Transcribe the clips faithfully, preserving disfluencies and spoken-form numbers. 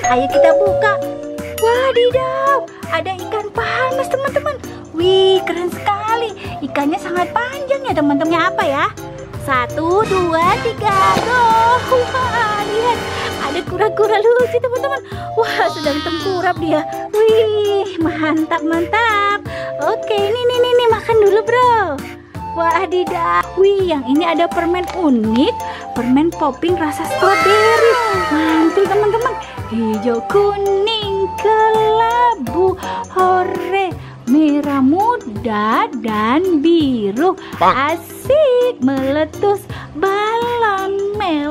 Ayo kita buka. Wadidaw, ada ikan palmas teman-teman. Wih, keren sekali. Ikannya sangat panjang ya teman-teman. Apa ya? Satu, dua, tiga, go. Wah, lihat. Ada kura-kura lucu teman-teman. Wah, sedang tengkurap dia. Wih, mantap, mantap. Oke, ini, nih, nih, nih, makan dulu bro. Wadidaw. Wih, yang ini ada permen unik. Permen popping rasa stroberi. Mantul teman-teman. Hijau, kuning, kelabu, hore, merah muda, dan biru. Asik meletus balon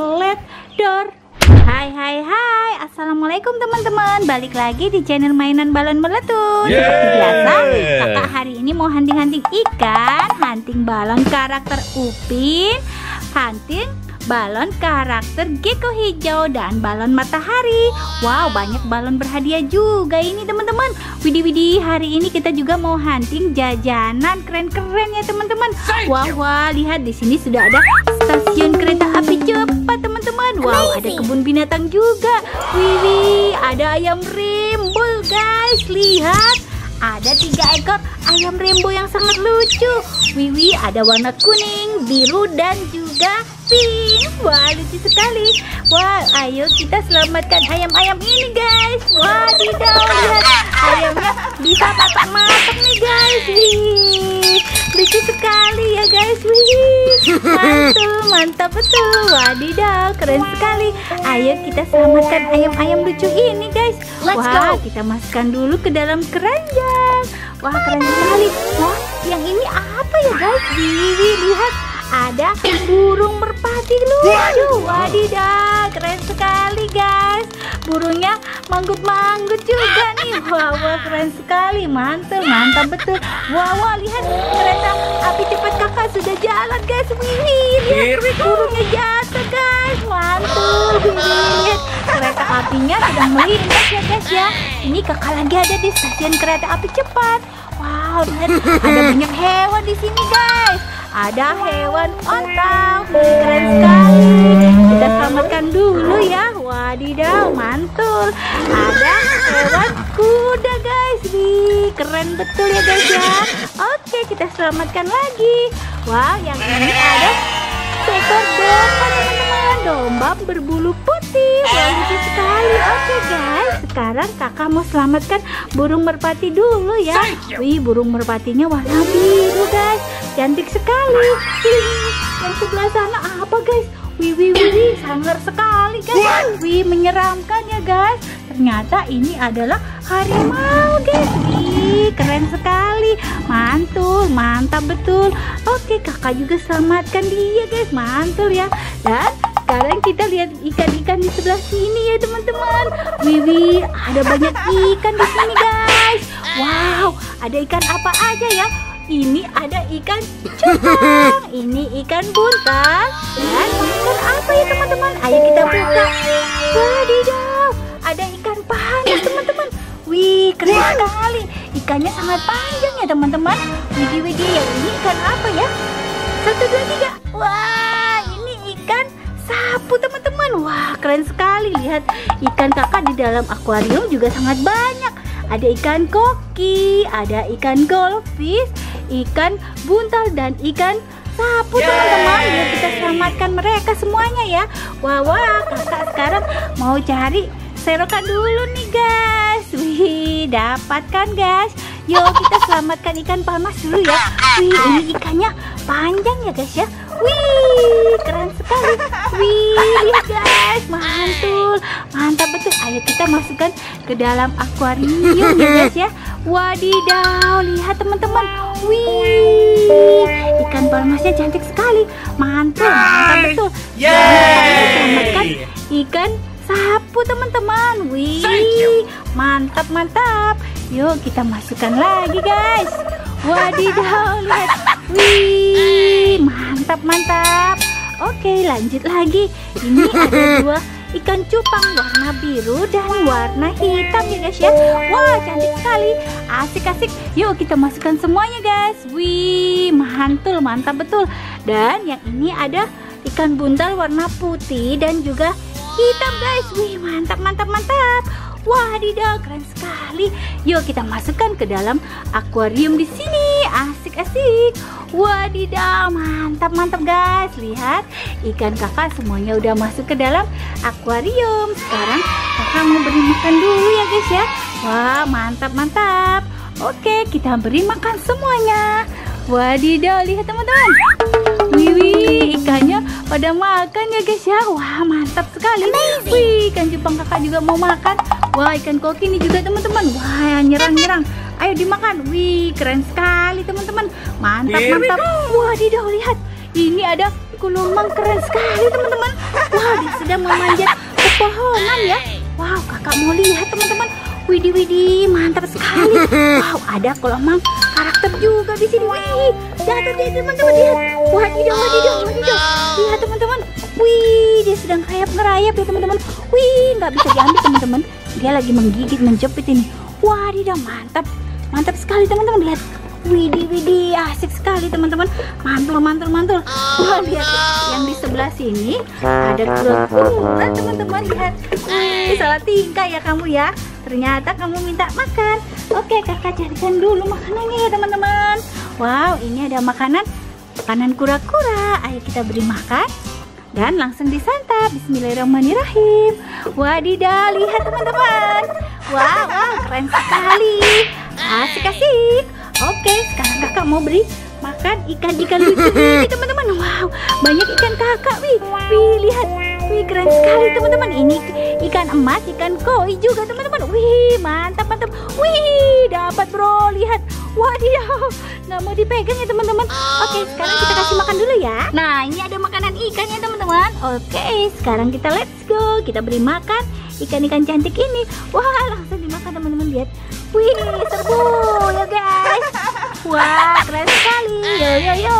meledor. Hai hai hai, assalamualaikum teman-teman. Balik lagi di channel mainan balon meletus. Seperti biasa, kakak hari ini mau hunting-hunting ikan, hunting balon karakter Upin, hunting balon karakter gecko hijau, dan balon matahari. Wow, banyak balon berhadiah juga ini teman-teman. Widih widih, hari ini kita juga mau hunting jajanan keren-keren ya teman-teman. Wah wah, lihat di sini sudah ada stasiun kereta api cepat teman-teman. Wow, ada kebun binatang juga. Wih, ada ayam rimbul guys. Lihat, ada tiga ekor ayam rainbow yang sangat lucu. Wiwi ada warna kuning, biru, dan juga pink. Wah, lucu sekali. Wah, ayo kita selamatkan ayam-ayam ini guys. Wadidaw, lihat ayamnya bisa masak-masak nih guys. Wih, lucu sekali ya guys. Wih, mantul, mantap betul. Wadidaw, keren sekali. Ayo kita selamatkan ayam-ayam lucu ini guys. Wah, kita masukkan dulu ke dalam keranjang. Wah, keren sekali. Wah, yang ini apa ya guys? Wih, lihat, ada burung merpati lucu. Wadidaw, keren sekali guys. Burungnya manggut-manggut juga nih. Wah, wah, keren sekali. Mantul, mantap betul. Wah, wah, lihat kereta api cepat kakak sudah jalan guys. Wih, lihat burungnya jatuh guys. Mantul. Wih, lihat kereta apinya sedang melintas ya guys ya. Ini kakak lagi ada di stasiun kereta api cepat. Wow, lihat ada banyak hewan di sini guys. Ada hewan onta, keren sekali. Kita selamatkan dulu ya. Wadidaw, mantul. Ada hewan kuda guys. Wih, keren betul ya guys ya. Oke, kita selamatkan lagi. Wah, yang ini ada seekor domba teman-teman. Domba berbulu putih. Wah, lucu sekali. Oke guys, sekarang kakak mau selamatkan burung merpati dulu ya. Wih, burung merpatinya warna biru guys. Cantik sekali. Wih, yang sebelah sana apa guys? Wih, wih, wih, sangar sekali guys. Wih, menyeramkan ya guys. Ternyata ini adalah harimau guys. Wih, keren sekali. Mantul, mantap betul. Oke, kakak juga selamatkan dia guys. Mantul ya. Dan sekarang kita lihat ikan-ikan di sebelah sini ya teman-teman. Wih, wih, ada banyak ikan di sini guys. Wow, ada ikan apa aja ya? Ini ada ikan cupang, ini ikan buntal, dan ikan apa ya teman-teman? Ayo kita buka. Wadidaw, ada ikan panas teman-teman. Wih, keren sekali. Ikannya sangat panjang ya teman-teman. Widih widih, yang ini ikan apa ya? Satu dua tiga. Wah, ini ikan sapu teman-teman. Wah, keren sekali. Lihat, ikan kakak di dalam akuarium juga sangat banyak. Ada ikan koki, ada ikan goldfish, ikan buntal, dan ikan sapu teman-teman. Yuk kita selamatkan mereka semuanya ya. Wah wah, kakak sekarang mau cari serokan dulu nih guys. Wih, dapatkan guys. Yuk kita selamatkan ikan palmas dulu ya. Wih, ini ikannya panjang ya guys ya. Wih, keren sekali. Wih, lihat guys, mantul, mantap betul. Ayo kita masukkan ke dalam akuarium ya guys ya. Wadidaw, lihat teman-teman. Wih, ikan palmasnya cantik sekali. Mantul, mantap betul. Selamatkan ikan sapu teman-teman. Wih, mantap mantap. Yuk kita masukkan lagi guys. Wadidaw, lihat. Wih, mantap mantap. Oke, lanjut lagi. Ini ada dua ikan cupang warna biru dan warna hitam ya guys ya. Wah, cantik sekali. Asik-asik. Yuk kita masukkan semuanya guys. Wih, mantul, mantap betul. Dan yang ini ada ikan buntal warna putih dan juga hitam guys. Wih, mantap mantap mantap. Wadidaw, keren sekali. Yuk kita masukkan ke dalam akuarium di sini. Asik-asik. Wadidaw, mantap mantap guys. Lihat, ikan kakak semuanya udah masuk ke dalam akuarium. Sekarang kakak mau beri makan dulu ya guys ya. Wah, mantap mantap. Oke, kita beri makan semuanya. Wadidaw, lihat teman-teman. Wih, ikannya pada makan ya guys ya. Wah, mantap sekali. Wih, ikan Jepang kakak juga mau makan. Wah, ikan koki ini juga teman-teman. Wah, nyerang-nyerang. Ayo dimakan. Wih, keren sekali teman-teman. Mantap, mantap. Wadidaw, lihat. Ini ada kulumang keren sekali teman-teman. Wah, dia sedang memanjat pepohonan ya. Wow, kakak mau lihat teman-teman. Widih, widih, mantap sekali. Wow, ada kulumang karakter juga di sini. Wih, jatuh dia teman-teman, lihat. Wadidaw, wadidaw, wadidaw. Lihat teman-teman. Wih, dia sedang ngerayap-ngerayap ya teman-teman. Wih, nggak bisa diambil teman-teman. Dia lagi menggigit, menjepit ini. Wadidaw, mantap. Mantap sekali teman-teman, lihat. Widih, widih, asik sekali teman-teman. Mantul, mantul, mantul. Wah, lihat yang di sebelah sini ada kura-kura teman-teman, lihat. Wih, salah tingkah ya kamu ya. Ternyata kamu minta makan. Oke, kakak carikan dulu makanannya ya teman-teman. Wow, ini ada makanan makanan kura-kura. Ayo kita beri makan dan langsung disantap. Bismillahirrahmanirrahim. Wadidaw, lihat teman-teman. Wow, wow, keren sekali. Asik-asik. Oke, sekarang kakak mau beri makan ikan-ikan lucu ini teman-teman. Wow, banyak ikan kakak. Wih, wih, lihat. Wih, keren sekali teman-teman. Ini ikan emas, ikan koi juga teman-teman. Wih, mantap mantap. Wih, dapat bro, lihat. Wadidaw, nggak mau dipegang ya teman-teman. Oke, sekarang kita kasih makan dulu ya. Nah, ini ada makanan ikannya teman-teman. Oke, sekarang kita let's go. Kita beri makan ikan-ikan cantik ini. Wah, langsung dimakan teman-teman, lihat. Wih, serbu ya guys. Wah, keren sekali. Yo yo yo.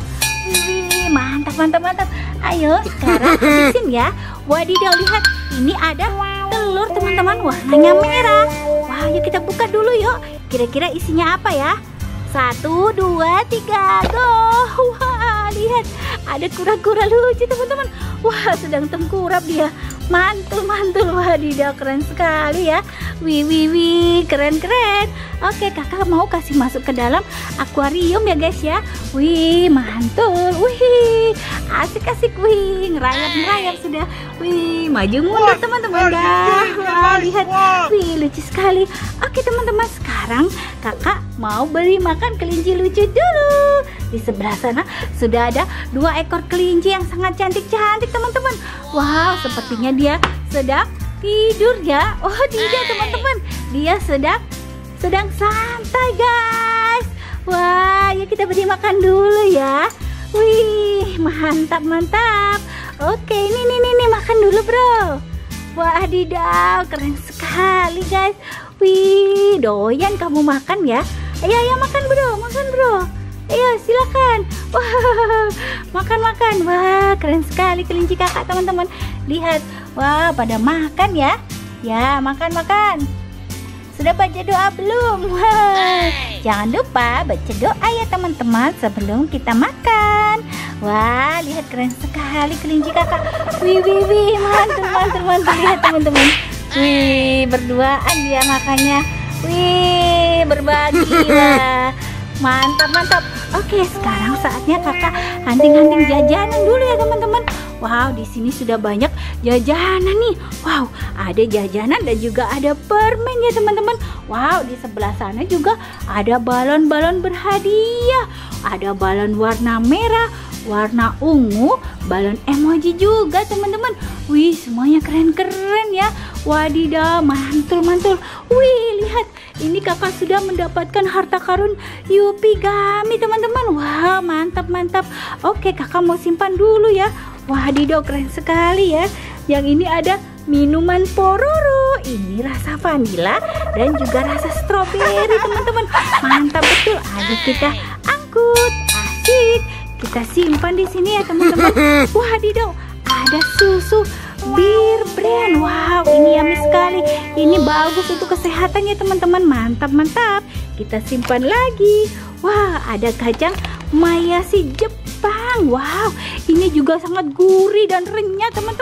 Wih, mantap mantap mantap. Ayo sekarang habisin ya. Wadidaw, lihat. Ini ada telur teman-teman, warnanya merah. Wah, yuk kita buka dulu yuk. Kira-kira isinya apa ya? Satu, dua, tiga, go. Wah, lihat. Ada kura-kura lucu teman-teman. Wah, sedang tengkurap dia. Mantul, mantul. Wadidaw, keren sekali ya. Wih, wih, wih, keren, keren. Oke, kakak mau kasih masuk ke dalam akuarium ya guys ya. Wih, mantul. Wih, asik-asik. Wih, ngerayap-ngerayap sudah. Wih, maju mundur teman-teman. Wah, lihat. Wih, lucu sekali. Oke teman-teman, sekarang kakak mau beri makan kelinci lucu dulu. Di sebelah sana sudah ada dua ekor kelinci yang sangat cantik-cantik teman-teman. Wow, sepertinya dia sedang tidur ya. Oh tidak teman-teman, dia sedang sedang santai guys. Wah, ya kita beri makan dulu ya. Wih, mantap mantap. Oke, ini nih nih, nih makan dulu bro. Wadidaw, keren sekali guys. Wih, doyan kamu makan ya. Ayo ayo makan bro, makan bro. Ayo silakan. Wah, makan-makan. Wah, keren sekali kelinci kakak teman-teman. Lihat. Wah, pada makan ya. Ya, makan-makan. Sudah baca doa belum? Wah, jangan lupa baca doa ya teman-teman sebelum kita makan. Wah, lihat keren sekali kelinci kakak. Wih, wih, wih, mantul, mantul, mantul. Lihat teman-teman. Wih, berduaan dia makannya. Wih, berbagi lah. Mantap, mantap. Oke, sekarang saatnya kakak hunting-hunting jajanan dulu ya teman-teman. Wow, di sini sudah banyak jajanan nih. Wow, ada jajanan dan juga ada permen ya teman-teman. Wow, di sebelah sana juga ada balon-balon berhadiah. Ada balon warna merah, warna ungu, balon emoji juga teman-teman. Wih, semuanya keren-keren ya. Wadidaw, mantul-mantul. Wih, lihat. Ini kakak sudah mendapatkan harta karun Yupigami teman-teman. Wah, mantap-mantap. Oke, kakak mau simpan dulu ya. Wadidaw, keren sekali ya. Yang ini ada minuman Pororo. Ini rasa vanila dan juga rasa stroberi teman-teman. Mantap betul. Ayo kita angkut. Asik. Kita simpan di sini ya teman-teman. Wadidaw, ada susu Bir Brand. Wow, ini yummy sekali. Ini bagus untuk kesehatannya teman-teman. Mantap, mantap. Kita simpan lagi. Wah, ada kacang Mayashi Jepang. Wow, ini juga sangat gurih dan renyah teman-teman.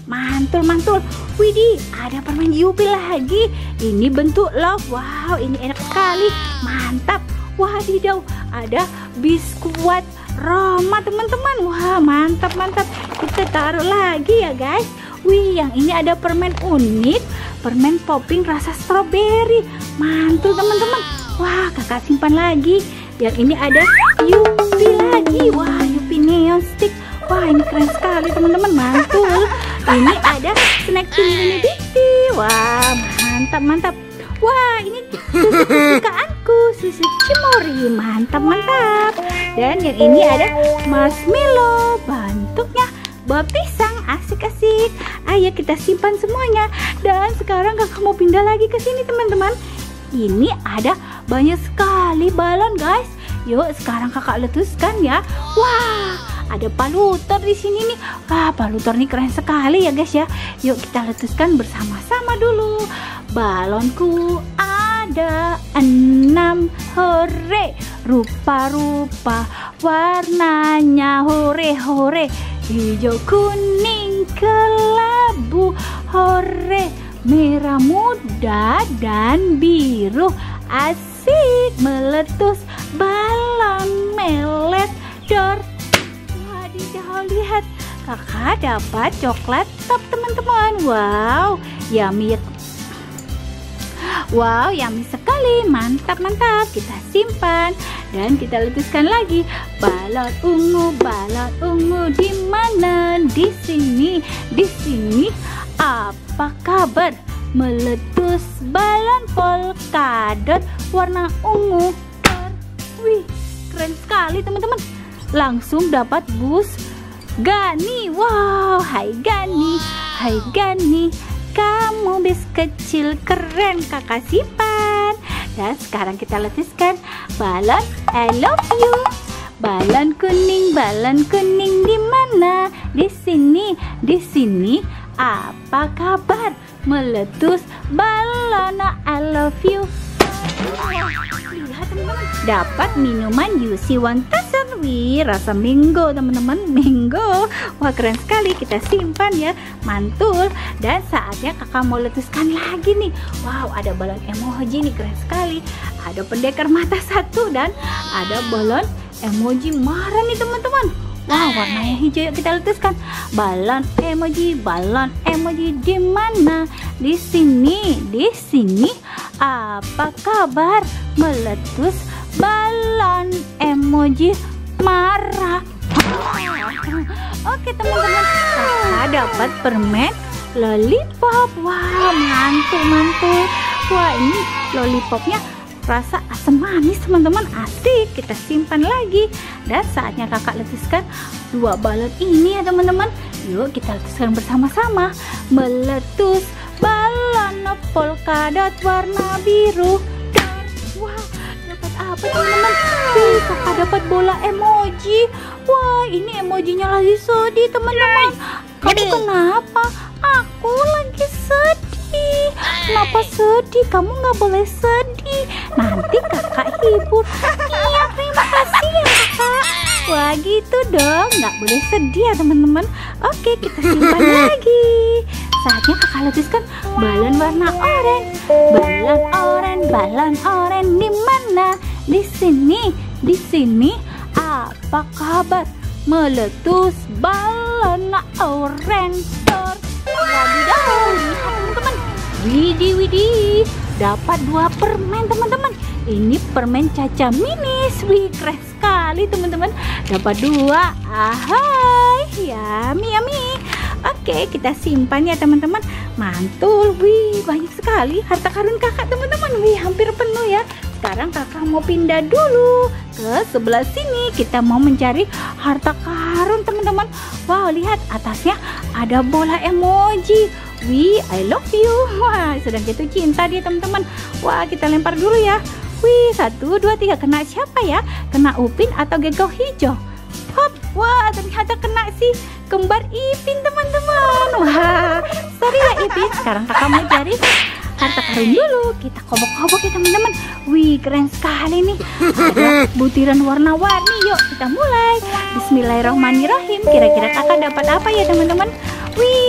Mantul, mantul. Widih, ada permen Yupi lagi. Ini bentuk love. Wow, ini enak sekali. Mantap. Wadidaw, ada biskuit Roma teman-teman. Wah, mantap, mantap. Kita taruh lagi ya guys. Wih, yang ini ada permen unik, permen popping rasa stroberi. Mantul teman-teman. Wah, kakak simpan lagi. Yang ini ada Yupi lagi. Wah, Yupi neon stick. Wah, ini keren sekali teman-teman. Mantul. Ini ada snack ini Diti. Wah, mantap, mantap. Wah, ini susu kesukaanku, susu Cimori. Mantap, mantap. Dan yang ini ada marshmallow, bentuknya buah pisang. Asik-asik. Ayo kita simpan semuanya. Dan sekarang kakak mau pindah lagi ke sini teman-teman. Ini ada banyak sekali balon guys. Yuk sekarang kakak letuskan ya. Wah, ada palutor di sini nih. Wah, palutor nih keren sekali ya guys ya. Yuk kita letuskan bersama-sama dulu. Balonku ada enam, hore. Rupa-rupa warnanya, hore hore. Hijau, kuning, kelabu, hore. Merah muda dan biru. Asik meletus balon meledor. Wadidaw, lihat kakak dapat coklat top teman-teman. Wow, yummy. Wow, yummy sekali. Mantap, mantap. Kita simpan dan kita letuskan lagi. Balon ungu, balon ungu di mana? Di sini, di sini. Apa kabar? Meletus balon polkadot warna ungu. Wih, keren sekali teman-teman. Langsung dapat bus Gani. Wow, hai Gani, hai Gani. Kamu bis kecil keren, kakak simpan. Dan sekarang kita letuskan balon I love you. Balon kuning, balon kuning di mana? Di sini, di sini. Apa kabar? Meletus balon I love you. Lihat teman-teman, dapat minuman U C one thousand. Wih, rasa mango teman-teman, mango. Wah, keren sekali. Kita simpan ya, mantul. Dan saatnya kakak mau letuskan lagi nih. Wow, ada balon emoji nih, keren sekali. Ada pendekar mata satu dan ada balon emoji marah nih teman-teman. Wow, warnanya hijau. Yuk kita letuskan balon emoji, balon emoji di mana? Di sini, di sini. Apa kabar? Meletus balon emoji marah. Oke teman-teman, kakak dapat permen lollipop. Wow, mantul, mantul. Wah, ini lollipopnya rasa asam manis teman-teman. Asik, kita simpan lagi. Dan saatnya kakak letuskan dua balon ini ya teman-teman. Yuk kita letuskan bersama-sama. Meletus balon polkadot warna biru. Wah, dapat apa teman-teman? Wih, kakak dapat bola emoji. Wah, ini emojinya lagi sedih teman-teman. Kamu kenapa? Aku lagi sedih. Kenapa sedih? Kamu nggak boleh sedih. Nanti kakak hibur. Iya, terima kasih ya kakak. Wah, gitu dong. Nggak boleh sedih ya teman-teman. Oke, kita simpan lagi. Saatnya kakak letuskan balon warna oranye. Balon oranye, balon oranye di mana? Di sini, di sini. Apa kabar? Meletus balon oranye. Wadidaw, lihat teman-teman. Widih, widih. Dapat dua permen teman-teman. Ini permen Caca Minis. Wih, keren sekali teman-teman. Dapat dua. Ahai, yummy, yummy. Oke, kita simpan ya teman-teman. Mantul. Wih, banyak sekali harta karun kakak teman-teman. Wih, hampir penuh ya. Sekarang kakak mau pindah dulu ke sebelah sini. Kita mau mencari harta karun teman-teman. Wow, lihat atasnya ada bola emoji. Wih, I love you. Wah, sedang jatuh cinta dia teman-teman. Wah, kita lempar dulu ya. Wih, satu, dua, tiga. Kena siapa ya? Kena Upin atau Gegau Hijau? Hop, wah ternyata kena si kembar Ipin teman-teman. Wah, sorry ya Ipin. Sekarang kakak mau cari harta karun dulu. Kita kobok-kobok ya teman-teman. Wih, keren sekali nih. Ada butiran warna-warni. Yuk kita mulai. Bismillahirrahmanirrahim. Kira-kira kakak dapat apa ya teman-teman? Wih,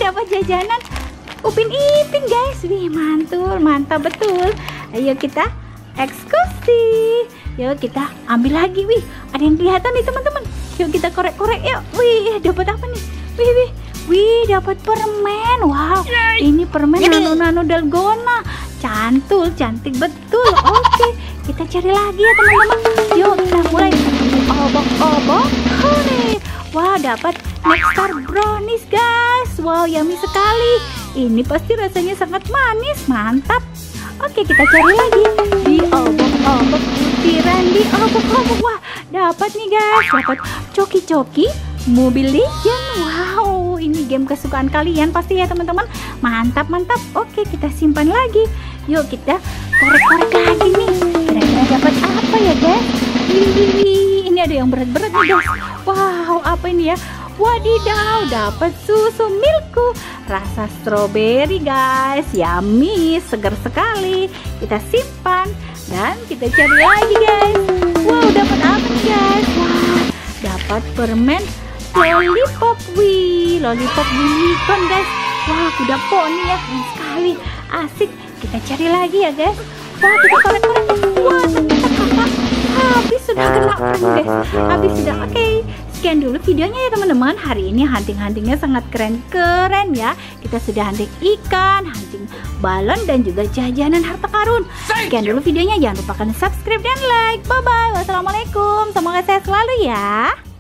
dapat jajanan Upin Ipin guys. Wih, mantul, mantap betul. Ayo kita eksekusi. Yuk kita ambil lagi. Wih, ada yang kelihatan nih teman-teman. Yuk kita korek-korek yuk. Wih, dapat apa nih? Wih, wih, wih, dapat permen. Wow, ini permen nano-nano dalgona. Cantul, cantik betul. Oke, kita cari lagi ya teman-teman. Yuk kita mulai obok-obok. Hore. Wah, dapat Nectar brownies guys. Wow, yummy sekali. Ini pasti rasanya sangat manis, mantap. Oke, kita cari lagi. Di obok-obok, butiran di obok-obok. Wah, dapat nih guys. Dapat coki-coki Mobile Legends. Wow, ini game kesukaan kalian pasti ya teman-teman. Mantap, mantap. Oke, kita simpan lagi. Yuk kita korek-korek lagi nih. Kira-kira dapat apa ya guys? Wih, ini ada yang berat-berat nih guys. Wow, apa ini ya? Wadidaw, dapat susu Milku rasa stroberi guys. Yummy, segar sekali. Kita simpan dan kita cari lagi guys. Wow, dapat apa nih guys? Wow, dapat permen lollipop. Wih, lollipop unicorn guys. Wah, kuda poni ya, keren sekali. Asik, kita cari lagi ya guys. Wah, kita korek-korek. Wah, ternyata kakak habis sudah kena prank guys. Habis sudah. Oke, okay. Sekian dulu videonya ya teman-teman. Hari ini hunting-huntingnya sangat keren-keren ya. Kita sudah hunting ikan, hunting balon, dan juga jajanan harta karun. Sekian dulu videonya. Jangan lupakan subscribe dan like. Bye-bye. Wassalamualaikum. Semoga sehat selalu ya.